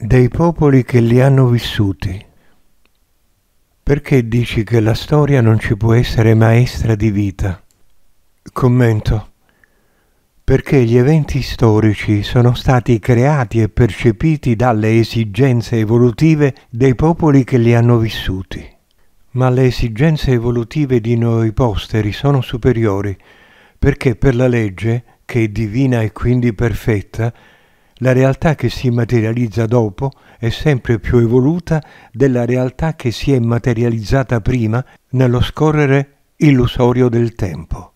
dei popoli che li hanno vissuti. Perché dici che la storia non ci può essere maestra di vita? Commento. Perché gli eventi storici sono stati creati e percepiti dalle esigenze evolutive dei popoli che li hanno vissuti. Ma le esigenze evolutive di noi posteri sono superiori, perché per la legge, che è divina e quindi perfetta, la realtà che si materializza dopo è sempre più evoluta della realtà che si è materializzata prima nello scorrere illusorio del tempo.